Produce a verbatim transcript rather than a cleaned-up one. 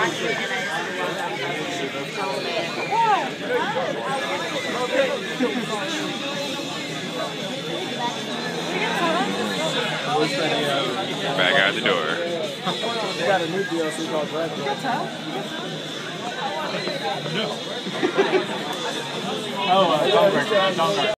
Back out the door. They got a new D L C called Dracula. Oh, uh, Dunkirk. Dunkirk.